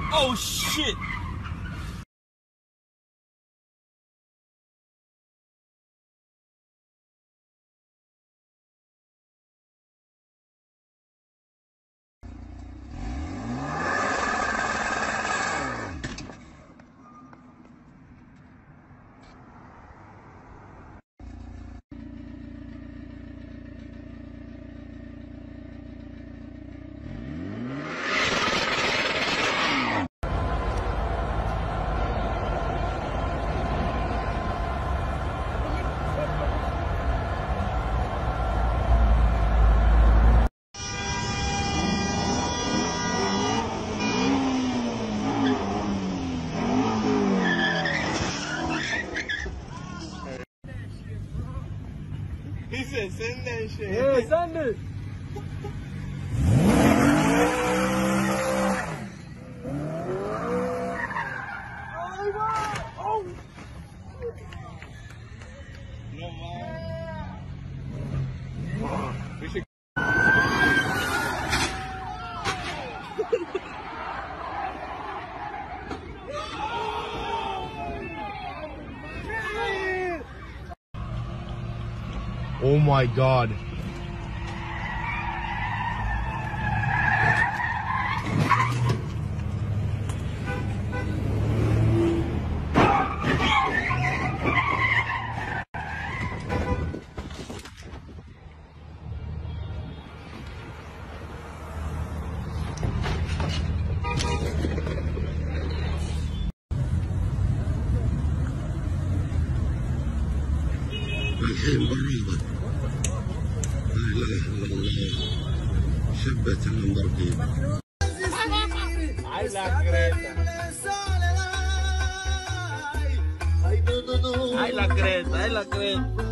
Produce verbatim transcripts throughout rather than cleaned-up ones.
Oh shit! He said, send that shit. Yeah, send it. Oh my God! Oh. No man. We should. Oh my God. الحين بريضة لا إله إلا الله شبت اللامبورجيني. I la Creta. Ay la creta, ay la creta.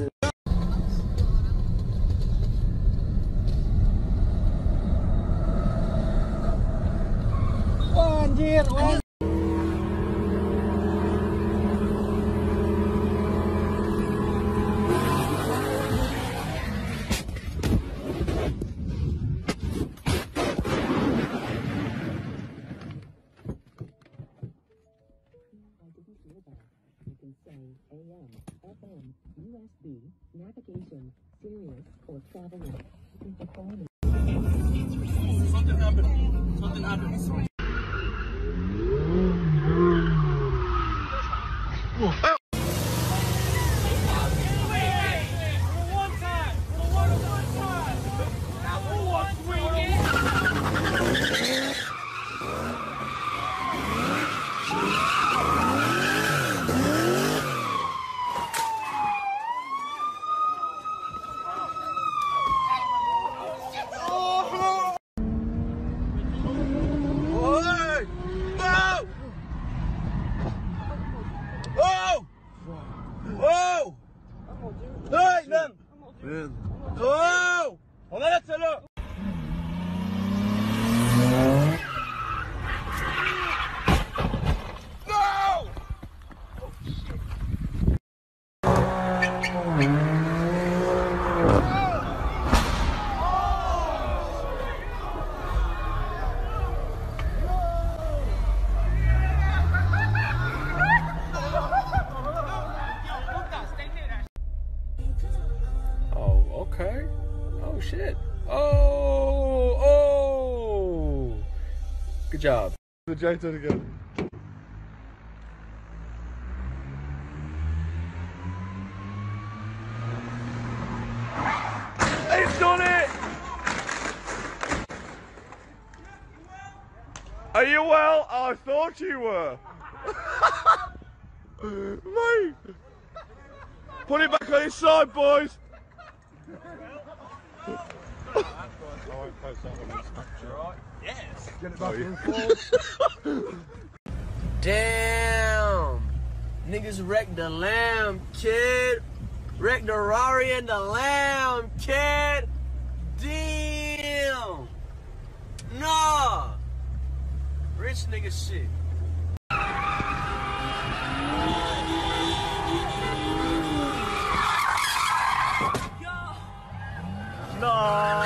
Wah, anjir, wah. A M, F M, U S B, navigation, Sirius, or travel mode. If the phone is Something happened. Something happened. Oh! Hey, man! Oh! On arrête celle-là! Oh, okay. Oh shit. Oh, oh. Good job. The J turn again. He's done it! Are you well? I thought you were. Mate! Put it back on his side, boys! Yes! Get it back in full. Damn! Niggas wrecked the Lamb, kid! Wrecked the Rari and the Lamb, kid! Damn! Nah! Rich nigga shit. No!